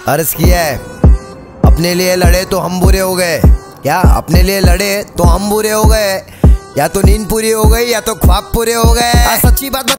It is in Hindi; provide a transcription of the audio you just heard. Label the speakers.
Speaker 1: अर्ज किया है, अपने लिए लड़े तो हम बुरे हो गए। क्या अपने लिए लड़े तो हम बुरे हो गए? या तो नींद पूरी हो गई या तो ख्वाब पूरे हो गए। सच्ची बात